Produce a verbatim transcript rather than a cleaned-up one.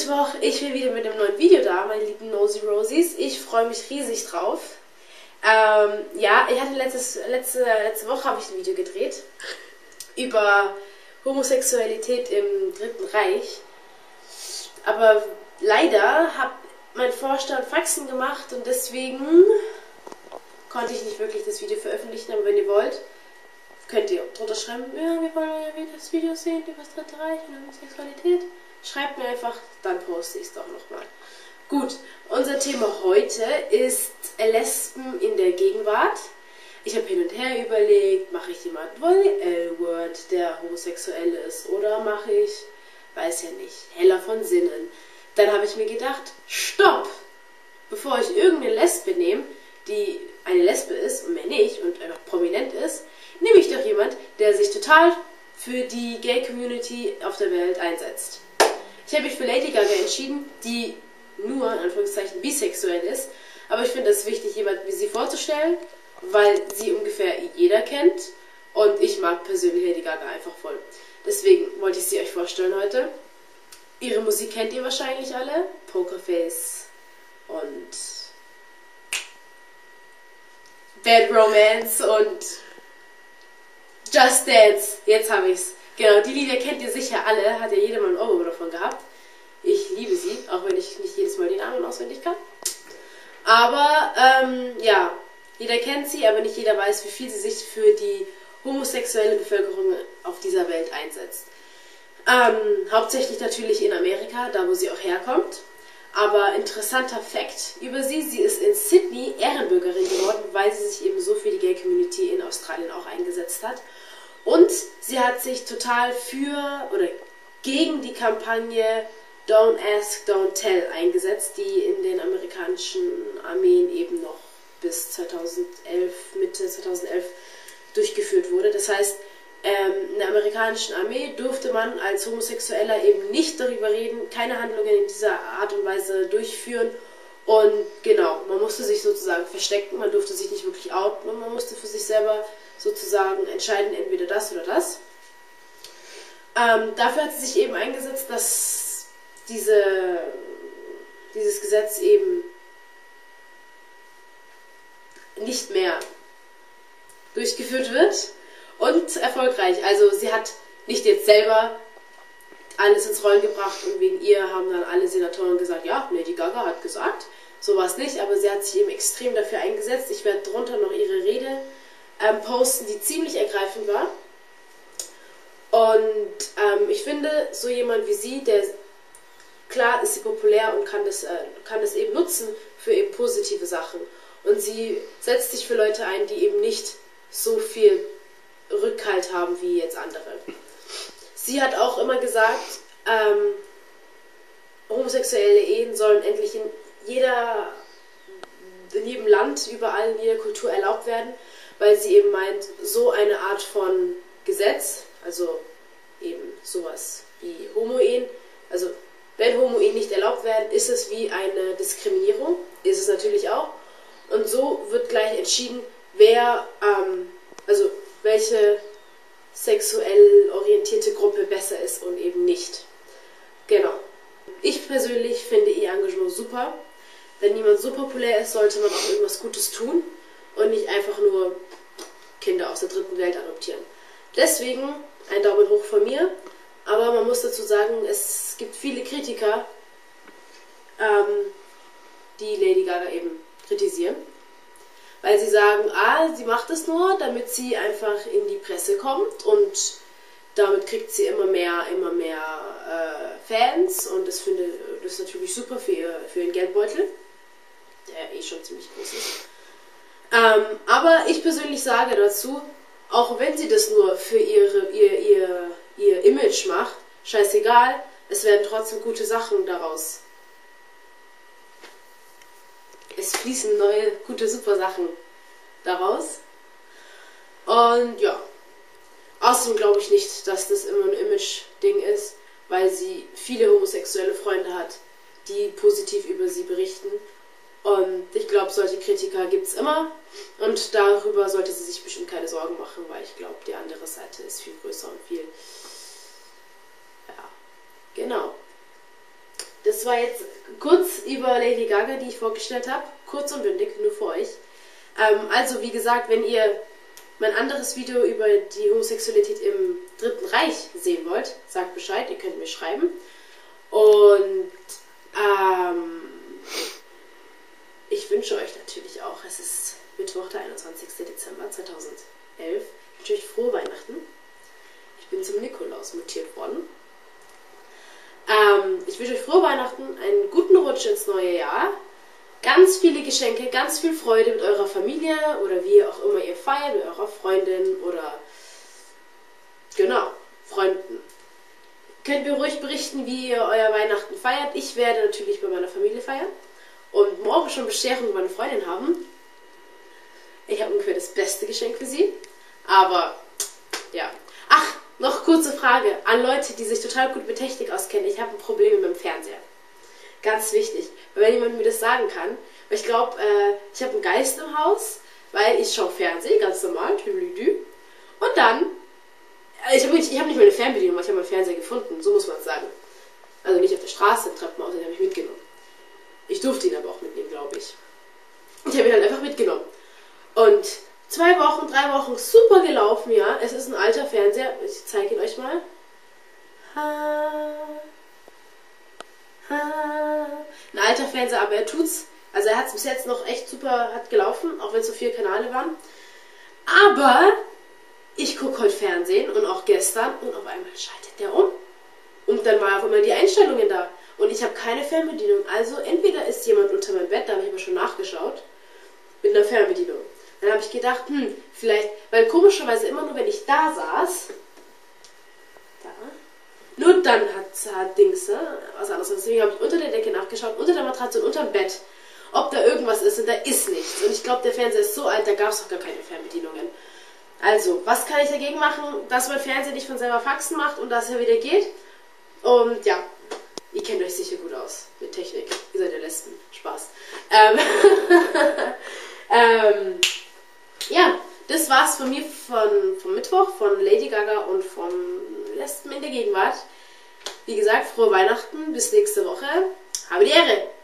Mittwoch, ich bin wieder mit einem neuen Video da, meine lieben Nosy Rosies. Ich freue mich riesig drauf. Ähm, ja, ich hatte letztes, letzte, letzte Woche habe ich ein Video gedreht über Homosexualität im Dritten Reich. Aber leider hat mein Vorstand Faxen gemacht und deswegen konnte ich nicht wirklich das Video veröffentlichen. Aber wenn ihr wollt, könnt ihr drunter schreiben, ja, wir wollen ja wieder das Video sehen über das Dritte Reich und Homosexualität. Schreibt mir einfach, dann poste ich es doch nochmal. Gut, unser Thema heute ist Lesben in der Gegenwart. Ich habe hin und her überlegt, mache ich jemanden von L-Word, der homosexuell ist, oder mache ich, weiß ja nicht, Heller von Sinnen. Dann habe ich mir gedacht, stopp! Bevor ich irgendeine Lesbe nehme, die eine Lesbe ist und mehr nicht und einfach prominent ist, nehme ich doch jemand, der sich total für die Gay-Community auf der Welt einsetzt. Ich habe mich für Lady Gaga entschieden, die nur, in Anführungszeichen, bisexuell ist. Aber ich finde es wichtig, jemanden wie sie vorzustellen, weil sie ungefähr jeder kennt. Und ich mag persönlich Lady Gaga einfach voll. Deswegen wollte ich sie euch vorstellen heute. Ihre Musik kennt ihr wahrscheinlich alle. Pokerface und Bad Romance und Just Dance. Jetzt habe ich's. Genau, die Lieder kennt ihr sicher alle, hat ja jeder mal ein Ohrwurm davon gehabt. Ich liebe sie, auch wenn ich nicht jedes Mal die Namen auswendig kann. Aber, ähm, ja, jeder kennt sie, aber nicht jeder weiß, wie viel sie sich für die homosexuelle Bevölkerung auf dieser Welt einsetzt. Ähm, hauptsächlich natürlich in Amerika, da wo sie auch herkommt. Aber interessanter Fakt über sie, sie ist in Sydney Ehrenbürgerin geworden, weil sie sich eben so für die Gay-Community in Australien auch eingesetzt hat. Und sie hat sich total für oder gegen die Kampagne Don't Ask, Don't Tell eingesetzt, die in den amerikanischen Armeen eben noch bis zweitausendelf, Mitte zweitausendelf durchgeführt wurde. Das heißt, ähm, in der amerikanischen Armee durfte man als Homosexueller eben nicht darüber reden, keine Handlungen in dieser Art und Weise durchführen. Und genau, man musste sich sozusagen verstecken, man durfte sich nicht wirklich outen und man musste für sich selber sozusagen entscheiden, entweder das oder das. Ähm, dafür hat sie sich eben eingesetzt, dass diese, dieses Gesetz eben nicht mehr durchgeführt wird und erfolgreich. Also sie hat nicht jetzt selber alles ins Rollen gebracht und wegen ihr haben dann alle Senatoren gesagt, ja, Lady Gaga hat gesagt, so war es nicht, aber sie hat sich eben extrem dafür eingesetzt. Ich werde drunter noch ihre Rede ähm, posten, die ziemlich ergreifend war. Und ähm, ich finde, so jemand wie sie, der klar ist sie populär und kann das, äh, kann das eben nutzen für eben positive Sachen. Und sie setzt sich für Leute ein, die eben nicht so viel Rückhalt haben wie jetzt andere. Sie hat auch immer gesagt, ähm, homosexuelle Ehen sollen endlich in jeder, in jedem Land, überall, in jeder Kultur erlaubt werden, weil sie eben meint, so eine Art von Gesetz, also eben sowas wie Homo-Ehen, also wenn Homo-Ehen nicht erlaubt werden, ist es wie eine Diskriminierung, ist es natürlich auch. Und so wird gleich entschieden, wer, ähm, also welche sexuell orientierte Gruppe besser ist und eben nicht. Genau. Ich persönlich finde ihr Engagement super. Wenn jemand so populär ist, sollte man auch irgendwas Gutes tun und nicht einfach nur Kinder aus der dritten Welt adoptieren. Deswegen ein Daumen hoch von mir. Aber man muss dazu sagen, es gibt viele Kritiker, ähm, die Lady Gaga eben kritisieren. Weil sie sagen, ah, sie macht es nur, damit sie einfach in die Presse kommt und damit kriegt sie immer mehr, immer mehr äh, Fans und das finde das ist natürlich super für, ihr, für ihren Geldbeutel, der eh schon ziemlich groß ist. Ähm, aber ich persönlich sage dazu, auch wenn sie das nur für ihre, ihr, ihr, ihr Image macht, scheißegal, es werden trotzdem gute Sachen daraus. Es fließen neue, gute, super Sachen daraus. Und ja, außerdem glaube ich nicht, dass das immer ein Image-Ding ist, weil sie viele homosexuelle Freunde hat, die positiv über sie berichten. Und ich glaube, solche Kritiker gibt es immer. Und darüber sollte sie sich bestimmt keine Sorgen machen, weil ich glaube, die andere Seite ist viel größer und viel... Ja, genau. das war jetzt kurz über Lady Gaga, die ich vorgestellt habe. Kurz und bündig, nur für euch. Ähm, also, wie gesagt, wenn ihr mein anderes Video über die Homosexualität im Dritten Reich sehen wollt, sagt Bescheid, ihr könnt mir schreiben. Und ähm, ich wünsche euch natürlich auch, es ist Mittwoch, der einundzwanzigster Dezember zweitausendelf. Ich wünsche euch frohe Weihnachten. Ich bin zum Nikolaus mutiert worden. Ähm, ich wünsche euch frohe Weihnachten, einen guten Rutsch ins neue Jahr. Ganz viele Geschenke, ganz viel Freude mit eurer Familie oder wie auch immer ihr feiert, mit eurer Freundin oder genau, Freunden. Könnt ihr ruhig berichten, wie ihr euer Weihnachten feiert. Ich werde natürlich bei meiner Familie feiern und morgen schon Bescherung mit meiner Freundin haben. Ich habe ungefähr das beste Geschenk für sie. Aber, ja. Ach, noch kurze Frage an Leute, die sich total gut mit Technik auskennen. Ich habe ein Problem mit meinem Fernseher. Ganz wichtig, weil wenn jemand mir das sagen kann, weil ich glaube, äh, ich habe einen Geist im Haus, weil ich schaue Fernsehen, ganz normal, tüdelüdü. Und dann, äh, ich habe ich hab nicht meine Fernbedienung, ich habe meinen Fernseher gefunden, so muss man es sagen. Also nicht auf der Straße, im Treppenhaus, den habe ich mitgenommen. Ich durfte ihn aber auch mitnehmen, glaube ich. Ich habe ihn halt einfach mitgenommen. Und zwei Wochen, drei Wochen, super gelaufen, ja. Es ist ein alter Fernseher, ich zeige ihn euch mal. Ha. Ein alter Fernseher, aber er tut's. Also er hat es bis jetzt noch echt super hat gelaufen, auch wenn es so vier Kanäle waren. Aber ich gucke heute Fernsehen und auch gestern und auf einmal schaltet der um. Und dann war auch immer die Einstellungen da. Und ich habe keine Fernbedienung. Also entweder ist jemand unter meinem Bett, da habe ich aber schon nachgeschaut, mit einer Fernbedienung. Dann habe ich gedacht, hm, vielleicht, weil komischerweise immer nur, wenn ich da saß, da, nur dann hat, hat Dings, ne, was anderes. Deswegen habe ich unter der Decke nachgeschaut, unter der Matratze und unter dem Bett, ob da irgendwas ist und da ist nichts. Und ich glaube, der Fernseher ist so alt, da gab es doch gar keine Fernbedienungen. Also, was kann ich dagegen machen, dass mein Fernseher nicht von selber Faxen macht und dass er wieder geht? Und ja, ihr kennt euch sicher gut aus mit Technik. Ihr seid ja Lesben. Spaß. Ähm, ähm, ja, das war's von mir von, vom Mittwoch, von Lady Gaga und von Lesben in der Gegenwart. Wie gesagt, frohe Weihnachten, bis nächste Woche. Habe die Ehre!